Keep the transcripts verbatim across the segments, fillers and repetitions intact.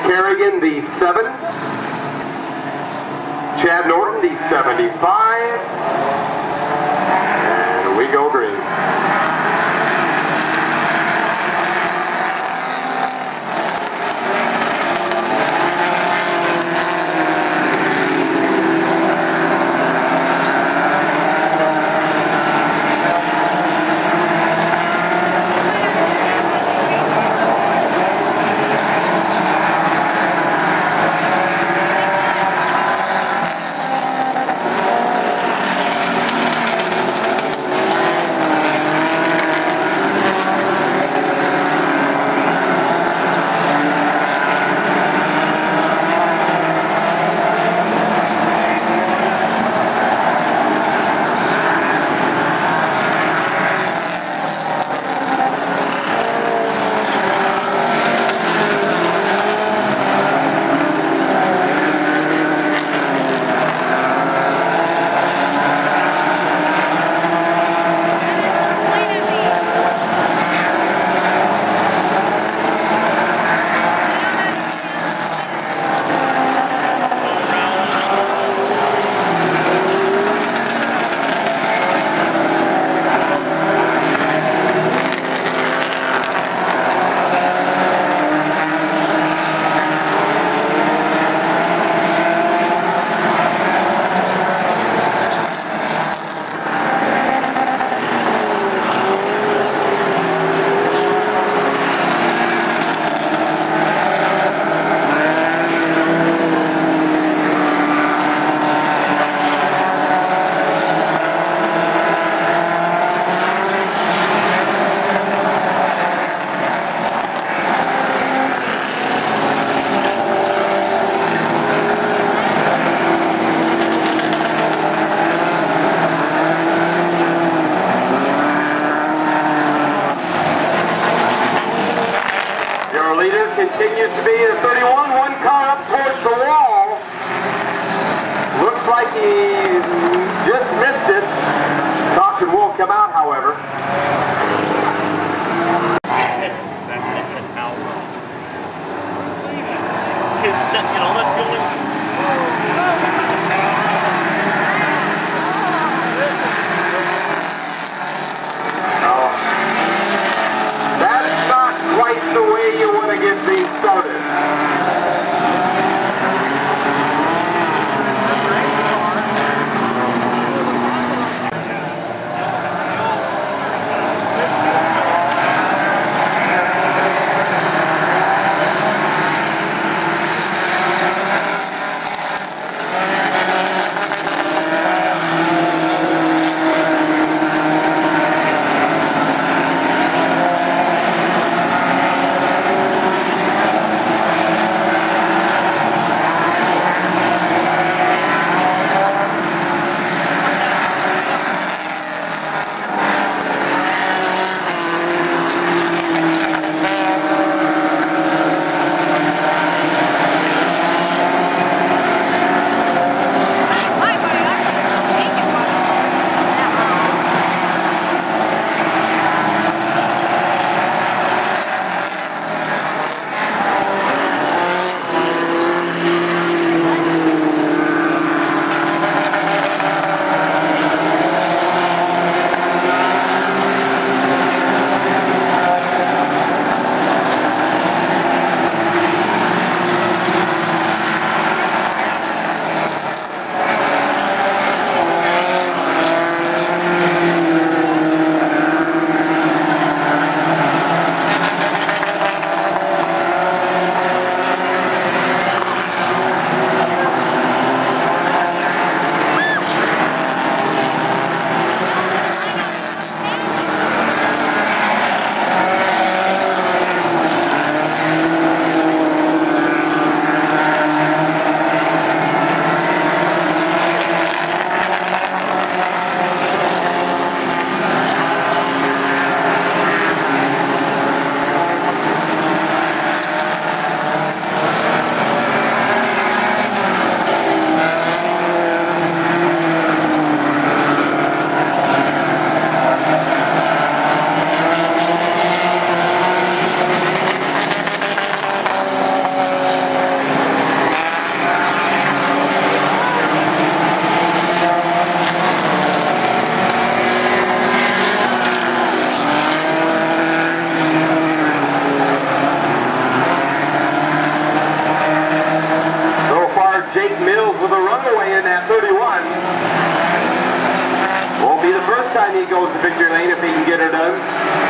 Kerrigan, the seven. Chad Norton, the seventy-five. And we go green. Continues to be the thirty-one, one car up towards the wall. Looks like he just missed it. Caution will come out, however. That's not quite the way you want to get things started. victory lane if he can get her done.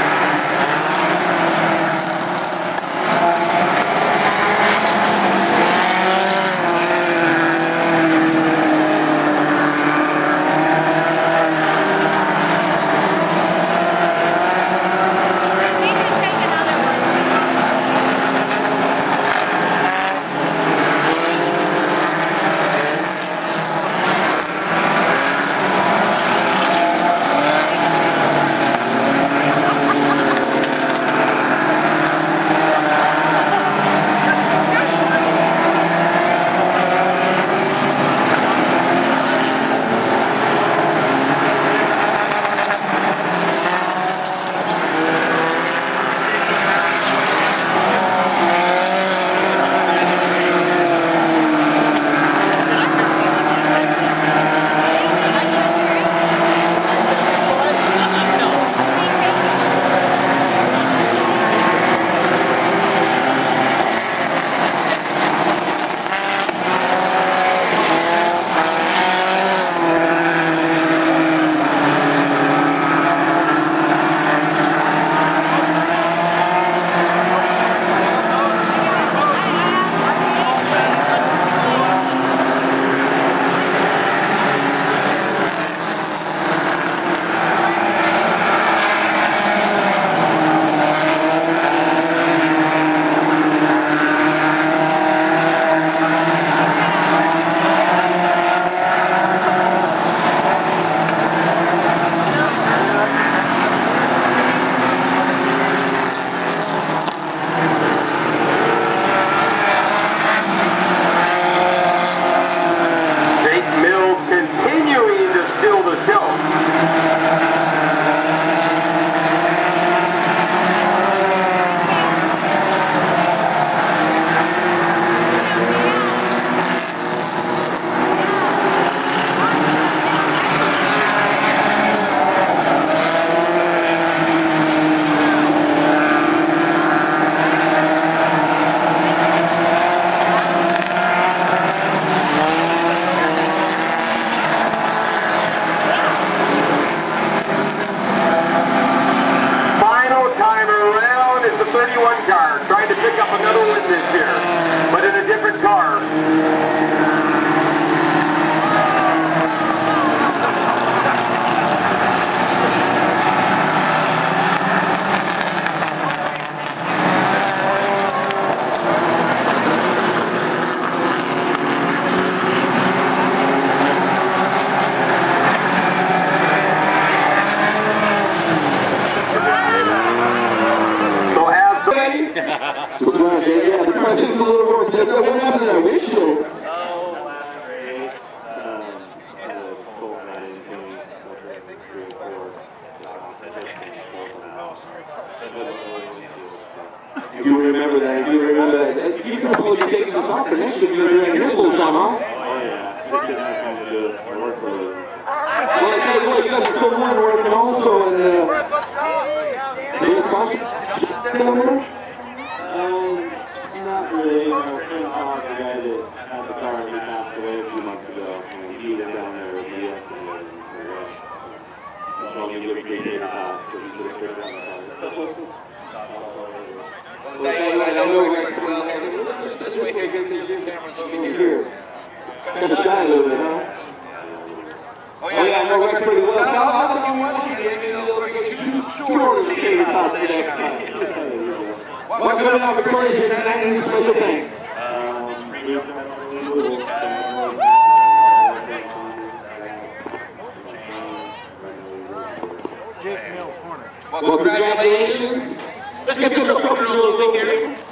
thirty-one car, trying to pick up another win this year, but in a different car. You remember that? You remember that? You probably taking this off the next week. You're doing nipples on, huh? Oh, yeah. Well, I tell you what, you got the full one working also in the. Down there? Um, not really. Our friend Todd, the guy that had the car, he passed away a few months ago. And he went down there with me yesterday. So I'm going to give a big day to Todd, because he could have picked up the car. I know well, let's, let's turn this way here, get some cameras over here. Kind of shy a little bit, huh? Oh yeah, yeah I know Rex pretty well. Now, I'll tell you what, maybe they'll bring you two, two orders to get top the next time. Well, good enough for Corey here tonight in this special thing. Well, congratulations. Let's get the trophy girls over here.